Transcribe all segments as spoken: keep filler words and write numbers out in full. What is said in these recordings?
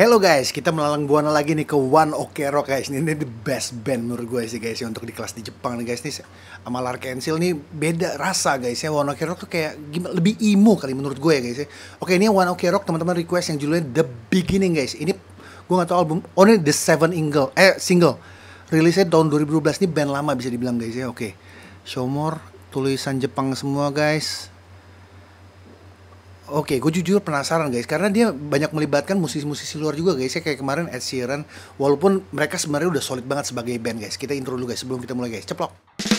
Hello guys, kita melalang buana lagi nih ke One Ok Rock guys. Ini, ini the best band menurut gue sih guys ya untuk di kelas di Jepang nih guys. Nih sama Larkensil nih beda rasa guys ya. One Ok Rock tuh kayak gimana, lebih emo kali menurut gue ya guys ya. Oke, ini One Ok Rock teman-teman request yang judulnya The Beginning guys. Ini gue gak tau album, oh ini The Seven Single, eh single. Rilisnya tahun dua ribu dua belas, ini band lama bisa dibilang guys ya. Oke, Showmore, tulisan Jepang semua guys. Oke, gue jujur penasaran guys, karena dia banyak melibatkan musisi-musisi luar juga guys ya, kayak kemarin Ed Sheeran. Walaupun mereka sebenarnya udah solid banget sebagai band guys. Kita intro dulu guys sebelum kita mulai guys. Ceplok.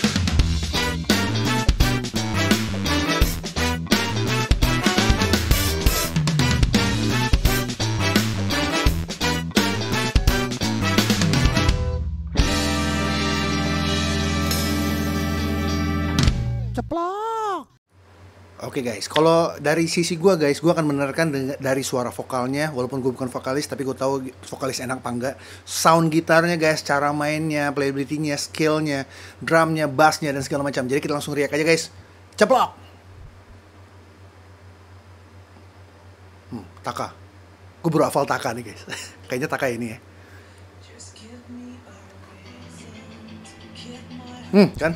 Ceplok. Oke okay guys, kalau dari sisi gue guys, gue akan menerangkan dari suara vokalnya. Walaupun gue bukan vokalis, tapi gue tahu vokalis enak apa enggak. Sound gitarnya guys, cara mainnya, playability-nya, skillnya, drumnya, bassnya, dan segala macam. Jadi kita langsung react aja guys. Ceplok! Hmm, Taka. Gue baru hafal Taka nih guys. Kayaknya Taka ini ya. Hmm, kan?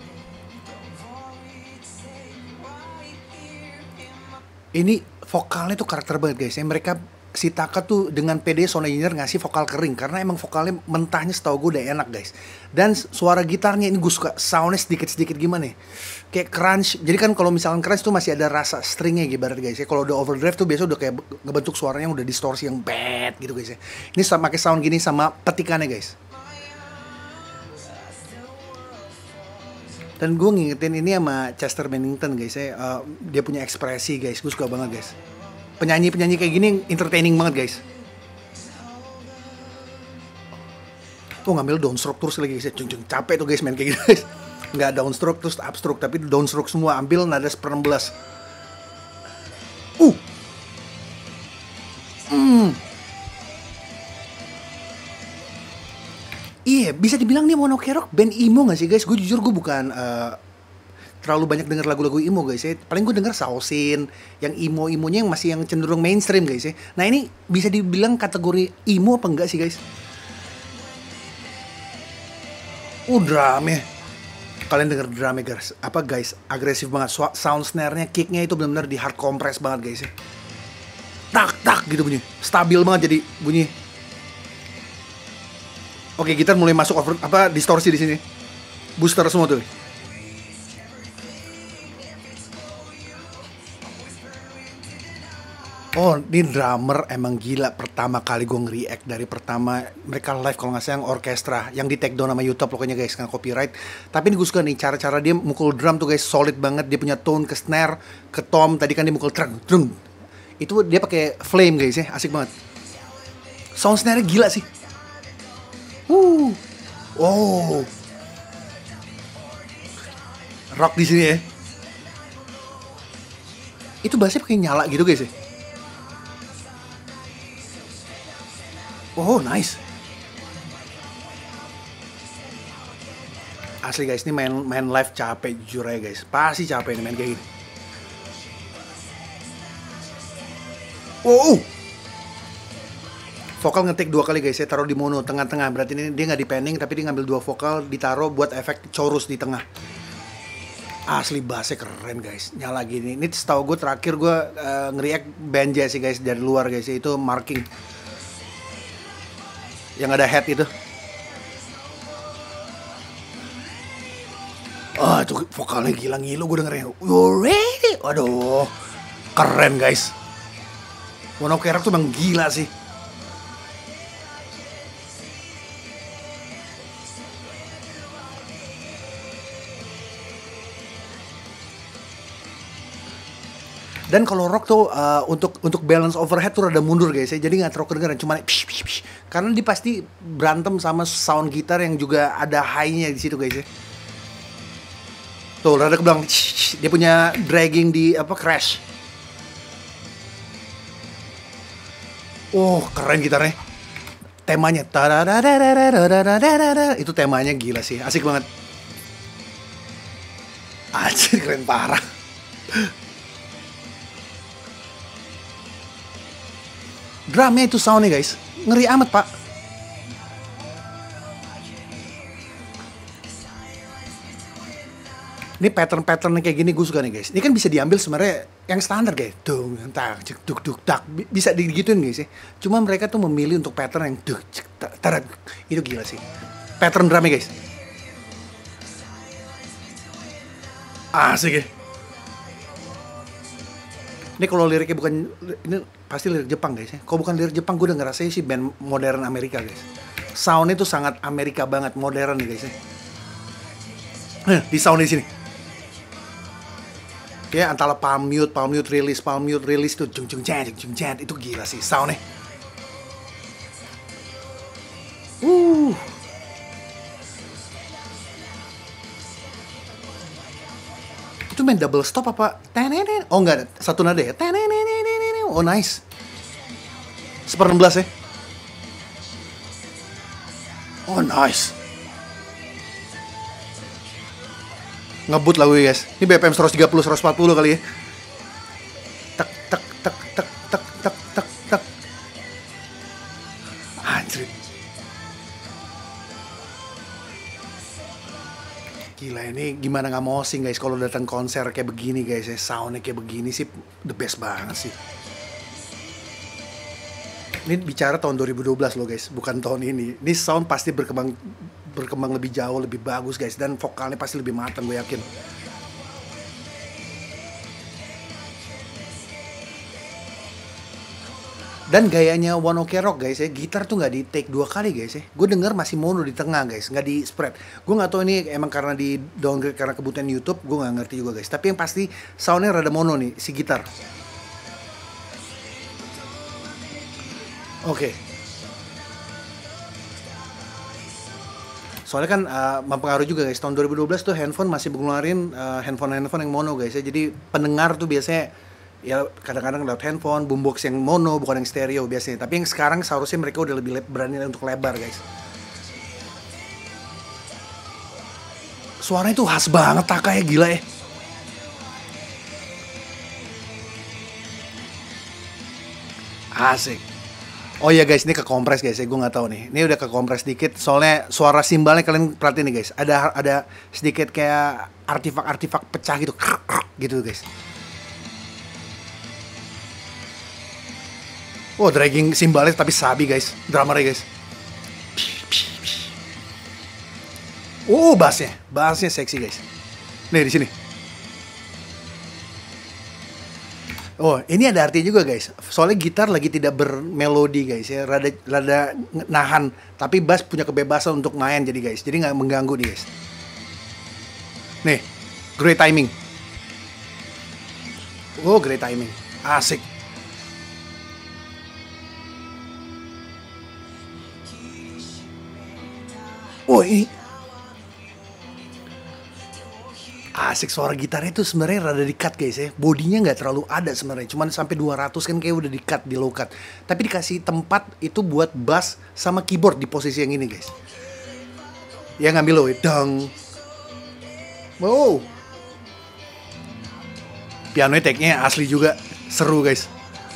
Ini vokalnya tuh karakter banget guys ya. Mereka si Taka tuh dengan pede Sound Engineer ngasih vokal kering karena emang vokalnya mentahnya setahu gue udah enak guys. Dan suara gitarnya ini gue suka soundnya sedikit-sedikit gimana ya, kayak crunch. Jadi kan kalau misalkan crunch tuh masih ada rasa stringnya gitu guys ya. Kalau udah overdrive tuh biasa udah kayak ngebentuk suaranya udah distorsi yang bad gitu guys ya. Ini sama pakai sound gini sama petikannya guys. Dan gue ngingetin ini sama Chester Bennington guys ya. Uh, dia punya ekspresi guys, gue suka banget guys. Penyanyi-penyanyi kayak gini entertaining banget guys. Oh, ngambil downstroke terus lagi guys ya. Cung-cung capek tuh guys main kayak gitu guys. Nggak downstroke terus upstroke, tapi downstroke semua. Ambil nada seperenam belas. Uh. Hmm. Iya, bisa dibilang nih One Ok Rock band emo gak sih guys? Gue jujur gue bukan uh, terlalu banyak denger lagu-lagu emo guys ya. Paling gue denger Sausin, yang emo-emonya yang masih yang cenderung mainstream guys ya. Nah ini bisa dibilang kategori emo apa enggak sih guys? Uh, drumnya. Kalian denger drumnya guys, apa guys? Agresif banget, sound snare-nya, kick-nya itu benar-benar di hard compress banget guys ya. Tak-tak gitu bunyi, stabil banget jadi bunyi. Oke, gitar mulai masuk over, apa distorsi di sini. Booster semua tuh. Oh, ini drummer emang gila. Pertama kali gue nge-react dari pertama mereka live kalau nggak salah yang orkestra, yang di take down sama YouTube pokoknya guys, karena copyright. Tapi ini gue suka nih cara-cara dia mukul drum tuh guys, solid banget. Dia punya tone ke snare, ke tom. Tadi kan dia mukul trung, trung. Itu dia pakai flame guys ya, asik banget. Sound snare gila sih. Uh, oh, rock di sini ya. Itu bassnya pakai nyala gitu guys ya. Oh, nice. Asli guys, ini main main live capek jujur aja guys. Pasti capek nih main kayak gini. Oh. Vokal ngetik dua kali guys ya, taruh di mono tengah-tengah. Berarti ini dia nggak di panning, tapi dia ngambil dua vokal ditaruh buat efek chorus di tengah. Asli bassnya keren guys, nyala gini. Ini setahu gue terakhir gue uh, nge-react band jazz sih guys dari luar guys ya, itu Marking yang ada head itu. Ah, itu vokalnya gila ngilu gue dengerin. You ready? Waduh, keren guys. One Ok Rock tuh emang gila sih. Dan kalau rock tuh uh, untuk untuk balance overhead tuh rada mundur guys ya, jadi nggak terlalu kedengeran, cuma psh, psh, psh. Karena dia pasti berantem sama sound gitar yang juga ada high-nya di situ guys ya. Tuh rada kebelang, dia punya dragging di apa crash. Oh keren gitarnya, temanya itu temanya gila sih, asik banget. Anjir keren parah. Drumnya itu soundnya guys, ngeri amat pak. Ini pattern-pattern kayak gini gue suka nih guys. Ini kan bisa diambil sebenarnya yang standar guys. Dung, tak, cek, duk, duk, tak. Bisa digituin guys ya. Cuma mereka tuh memilih untuk pattern yang duk, cek, tak, tarat. Itu gila sih. Pattern drumnya guys. Asik ya. Ini kalau liriknya bukan, ini pasti lirik Jepang guys ya. Kalau bukan lirik Jepang gue udah ngerasa sih band modern Amerika guys. Soundnya tuh sangat Amerika banget, modern nih guys ya. Nah, di sound di sini. Ya antara palm mute, palm mute release, palm mute release tuh jung jung jeng jung jeng itu gila sih soundnya. Uh. Itu main double stop apa? Tenenen. Oh enggak, satu nada ya. Tenenen. Oh nice. Seper enam belas ya. Oh nice. Ngebut lagu ya guys. Ini B P M seratus tiga puluh, seratus empat puluh kali ya. Tek tek tek tek tek tek tek tek. Anjir. Gila ini gimana nggak mau sing guys kalau datang konser kayak begini guys ya. Soundnya kayak begini sih the best banget sih. Ini bicara tahun dua ribu dua belas loh guys, bukan tahun ini. Ini sound pasti berkembang berkembang lebih jauh, lebih bagus guys, dan vokalnya pasti lebih matang gue yakin. Dan gayanya One Ok Rock guys ya, gitar tuh nggak di take dua kali guys ya. Gue denger masih mono di tengah guys, nggak di spread. Gue nggak tahu ini emang karena di downgrade karena kebutuhan YouTube, gue nggak ngerti juga guys. Tapi yang pasti soundnya rada mono nih si gitar. Oke. Okay. Soalnya kan uh, mempengaruhi juga guys, tahun dua ribu dua belas tuh handphone masih ngeluarin uh, handphone-handphone yang mono guys ya. Jadi pendengar tuh biasanya ya kadang-kadang lewat handphone, boombox yang mono bukan yang stereo biasanya. Tapi yang sekarang seharusnya mereka udah lebih berani untuk lebar guys. Suaranya tuh khas banget Taka ya, gila ya. Asik. Oh iya guys, ini kekompres guys ya, gue nggak tahu nih. Ini udah kekompres dikit, soalnya suara simbalnya kalian perhatiin nih guys. Ada ada sedikit kayak artifak-artifak pecah gitu, gitu guys. Oh dragging simbalnya tapi sabi guys, drummernya guys. Oh bassnya, bassnya seksi guys. Nih di sini. Oh, ini ada artinya juga guys. Soalnya gitar lagi tidak bermelodi guys ya, rada rada nahan, tapi bass punya kebebasan untuk main jadi guys. Jadi nggak mengganggu nih guys. Nih, great timing. Oh, great timing. Asik. Oh, ini asik, suara gitarnya itu sebenarnya rada di-cut guys ya. Bodinya nggak terlalu ada sebenarnya, cuman sampai dua ratus kan kayak udah di-cut, di low cut. Tapi dikasih tempat itu buat bass sama keyboard di posisi yang ini guys. Ya ngambil low, dang. Wow. Piano take-nya asli juga, seru guys.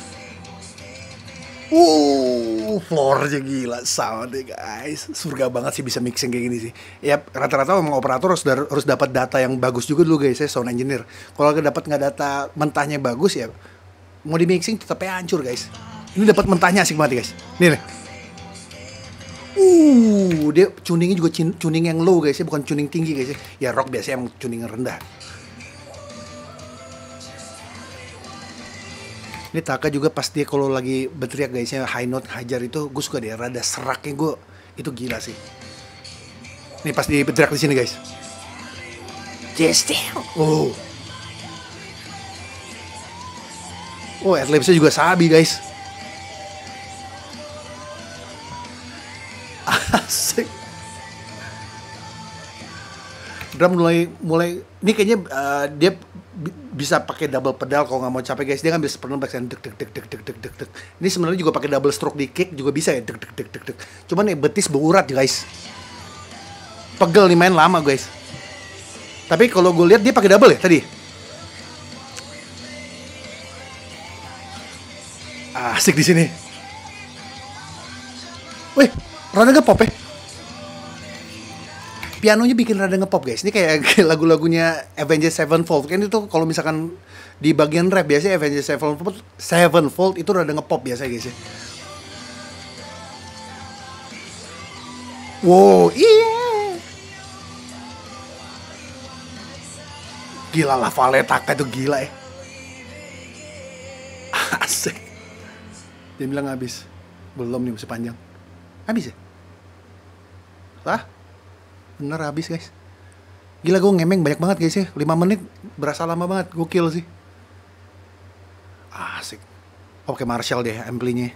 Uh, floor aja gila, soundnya guys. Surga banget sih bisa mixing kayak gini sih. Ya rata-rata memang operator harus harus dapat data yang bagus juga dulu guys ya, sound engineer. Kalau dapat nggak data mentahnya bagus ya, mau di mixing tetapnya hancur guys. Ini dapat mentahnya asik banget guys. Nih nih. Uh, dia tuningnya juga tuning yang low guys ya, bukan tuning tinggi guys ya. Ya rock biasanya yang tuning yang rendah. Ini Taka juga pas dia kalau lagi berteriak guysnya high note hajar itu, gue suka dia rada seraknya, gue itu gila sih. Nih pas dia berteriak di sini guys. Just oh. Oh, adlibsnya juga sabi guys. Asik. Drum mulai mulai ini kayaknya uh, dia bisa pakai double pedal kalau nggak mau capek guys. Dia ngambil sepenuh backsound dek dek dek dek dek dek dek dek. Ini sebenarnya juga pakai double stroke di kick juga bisa ya, dek dek dek dek dek. Cuman ya betis berurat guys. Pegel nih main lama guys. Tapi kalau gue lihat dia pakai double ya tadi. Asik di sini. Wih, rada ngepop ya. Pianonya bikin rada ngepop guys. Ini kayak, kayak lagu-lagunya Avenged Sevenfold kan itu kalau misalkan di bagian rap biasanya Avenged Sevenfold, Sevenfold itu rada ngepop biasa guys ya. Wow, iya. Gila lah Valetaka itu gila ya. Asik. Dia bilang habis. Belum nih masih panjang. Habis ya? Lah? Bener habis guys. Gila gue ngemeng banyak banget guys ya. lima menit berasa lama banget. Gokil sih. Asik. Oke Marshall deh amplinya.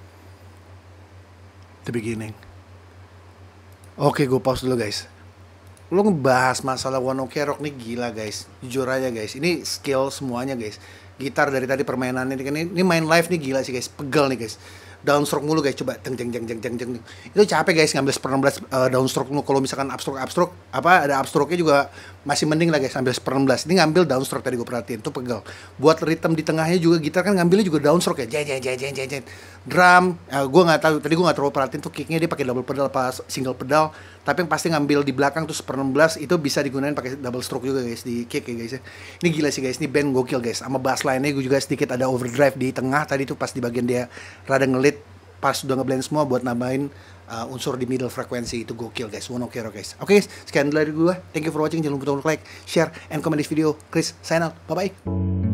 The beginning. Oke gue pause dulu guys. Lo ngebahas masalah One Ok Rock nih gila guys. Jujur aja guys. Ini skill semuanya guys. Gitar dari tadi permainannya ini, ini main live nih gila sih guys. Pegel nih guys. Downstroke mulu guys, coba jeng jeng jeng jeng jeng jeng. Itu capek guys ngambil seperenam belas uh, downstroke mulu. Kalau misalkan upstroke upstroke apa ada upstroke-nya juga masih mending lah guys, ambil seperenam belas. Ini ngambil downstroke tadi gue perhatiin, tuh pegel. Buat rhythm di tengahnya juga gitar kan ngambilnya juga downstroke ya. Jeng jeng jeng jeng jeng. Drum, uh, gue nggak tahu tadi gue nggak terlalu perhatiin tuh kicknya dia pakai double pedal apa single pedal. Tapi yang pasti ngambil di belakang tuh seperenam belas itu bisa digunakan pakai double stroke juga guys di kick ya guys ya. Ini gila sih guys, ini band gokil guys. Sama bass line-nya gue juga sedikit ada overdrive di tengah tadi tuh pas di bagian dia rada ngelit. Pas udah ngeblend semua buat nambahin uh, unsur di middle frekuensi itu gokil guys. One Ok Rock guys. Oke okay, sekian dari gue. Thank you for watching. Jangan lupa untuk like, share, and comment this video. Chris sign out. Bye bye.